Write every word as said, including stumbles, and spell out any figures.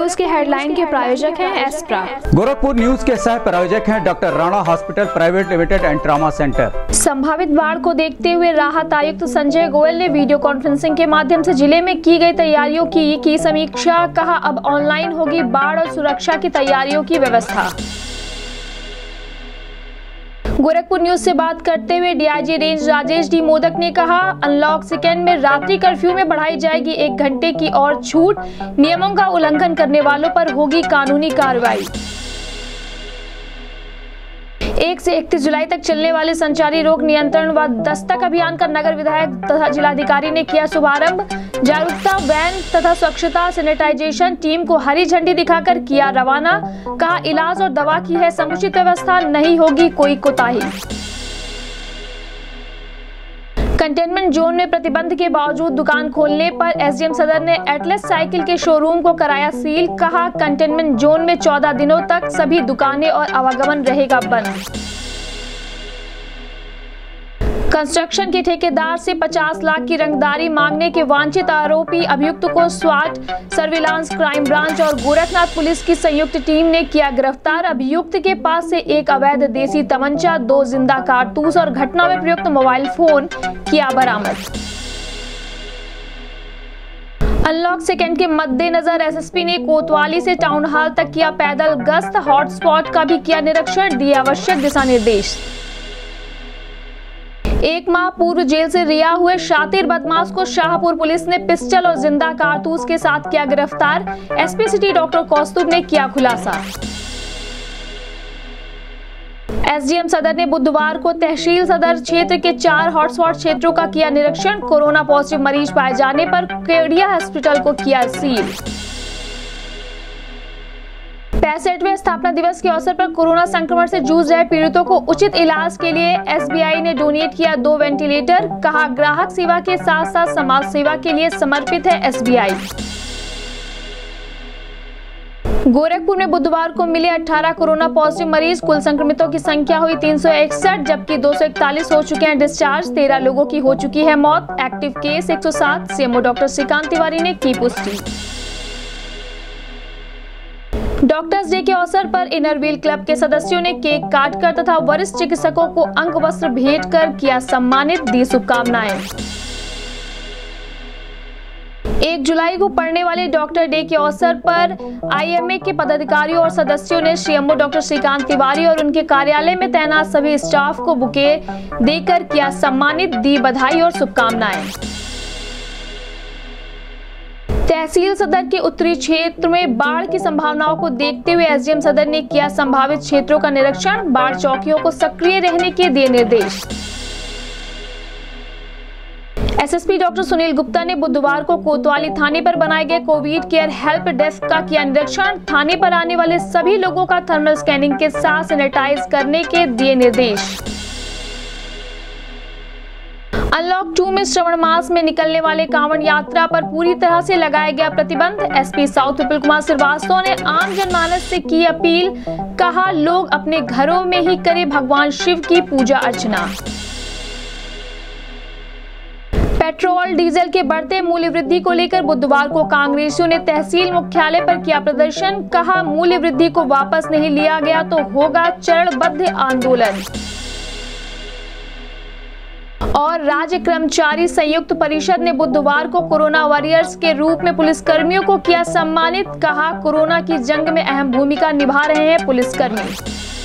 News के headline के प्रायोजक हैं एस्प्रा। गोरखपुर न्यूज के सह प्रायोजक हैं doctor Rana hospital private limited and trauma centre. संभावित बाढ़ को देखते हुए राहत आयुक्त संजय गोयल ने वीडियो कॉन्फ्रेंसिंग के माध्यम से जिले में की गई तैयारियों की की समीक्षा। कहा, अब ऑनलाइन होगी बाढ़ और सुरक्षा की तैयारियों की व्यवस्था। गोरखपुर न्यूज से बात करते हुए DIG range Rajesh D Modak ने कहा, अनलॉक सेकेंड में रात्रि कर्फ्यू में बढ़ाई जाएगी एक घंटे की और छूट। नियमों का उल्लंघन करने वालों पर होगी कानूनी कार्रवाई। एक से इकतीस जुलाई तक चलने वाले संचारी रोग नियंत्रण व दस्तक अभियान का नगर विधायक तथा जिलाधिकारी ने किया शुभारंभ। जागरूकता वैन तथा स्वच्छता सैनिटाइजेशन टीम को हरी झंडी दिखाकर किया रवाना। कहा, इलाज और दवा की है समुचित व्यवस्था, नहीं होगी कोई कोताही। कंटेनमेंट जोन में प्रतिबंध के बावजूद दुकान खोलने पर एसडीएम सदर ने एटलस साइकिल के शोरूम को कराया सील। कहा, कंटेनमेंट जोन में चौदह दिनों तक सभी दुकानें और आवागमन रहेगा बंद। कंस्ट्रक्शन के ठेकेदार से पचास लाख की रंगदारी मांगने के वांछित आरोपी अभियुक्त को स्वाट, सर्विलांस, क्राइम ब्रांच और गोरखनाथ पुलिस की संयुक्त टीम ने किया गिरफ्तार। अभियुक्त के पास से एक अवैध देसी तमंचा, दो जिंदा कारतूस और घटना में प्रयुक्त मोबाइल फोन किया बरामद। अनलॉक सेकेंड के मद्देनजर एसएसपी ने कोतवाली से टाउन हॉल तक किया पैदल गश्त। हॉटस्पॉट का भी किया निरीक्षण, दिए आवश्यक दिशा निर्देश। एक माह पूर्व जेल से रिहा हुए शातिर बदमाश को शाहपुर पुलिस ने पिस्टल और जिंदा कारतूस के साथ किया गिरफ्तार। एसपी सिटी डॉक्टर कौस्तुभ ने किया खुलासा। एसडीएम सदर ने बुधवार को तहसील सदर क्षेत्र के चार हॉटस्पॉट क्षेत्रों का किया निरीक्षण। कोरोना पॉजिटिव मरीज पाए जाने पर केडिया हॉस्पिटल को किया सील। पैंसठवें स्थापना दिवस के अवसर पर कोरोना संक्रमण से जूझ रहे पीड़ितों को उचित इलाज के लिए एसबीआई ने डोनेट किया दो वेंटिलेटर। कहा, ग्राहक सेवा के साथ साथ समाज सेवा के लिए समर्पित है एसबीआई। गोरखपुर में बुधवार को मिले अठारह कोरोना पॉजिटिव मरीज। कुल संक्रमितों की संख्या हुई तीन सौ इकसठ, जबकि दो सौ इकतालीस हो चुके हैं डिस्चार्ज। तेरह लोगों की हो चुकी है मौत। एक्टिव केस एक सौ सात। सीएमओ डॉक्टर श्रीकांत तिवारी ने की पुष्टि। डॉक्टर्स डे के अवसर पर इनरव्हील क्लब के सदस्यों ने केक काटकर तथा वरिष्ठ चिकित्सकों को अंग वस्त्र भेंट कर किया सम्मानित, दी शुभकामनाएं। एक जुलाई को पड़ने वाले डॉक्टर डे के अवसर पर आईएमए के पदाधिकारियों और सदस्यों ने सीएमओ डॉक्टर श्रीकांत तिवारी और उनके कार्यालय में तैनात सभी स्टाफ को बुके देकर किया सम्मानित, दी बधाई और शुभकामनाएं। तहसील सदर के उत्तरी क्षेत्र में बाढ़ की संभावनाओं को देखते हुए एसडीएम सदर ने किया संभावित क्षेत्रों का निरीक्षण। बाढ़ चौकियों को सक्रिय रहने के दिए निर्देश। एसएसपी डॉक्टर सुनील गुप्ता ने बुधवार को कोतवाली थाने पर बनाए गए कोविड केयर हेल्प डेस्क का किया निरीक्षण। थाने पर आने वाले सभी लोगों का थर्मल स्कैनिंग के साथ सैनिटाइज करने के दिए निर्देश। अनलॉक टू में श्रवण मास में निकलने वाले कांवड़ यात्रा पर पूरी तरह से लगाया गया प्रतिबंध। एसपी साउथ विपुल कुमार श्रीवास्तव ने आम जनमानस से की अपील। कहा, लोग अपने घरों में ही करें भगवान शिव की पूजा अर्चना। पेट्रोल डीजल के बढ़ते मूल्य वृद्धि को लेकर बुधवार को कांग्रेसियों ने तहसील मुख्यालय पर किया प्रदर्शन। कहा, मूल्य वृद्धि को वापस नहीं लिया गया तो होगा चरणबद्ध आंदोलन। और राज्य कर्मचारी संयुक्त परिषद ने बुधवार को कोरोना वॉरियर्स के रूप में पुलिसकर्मियों को किया सम्मानित। कहा, कोरोना की जंग में अहम भूमिका निभा रहे हैं पुलिसकर्मी।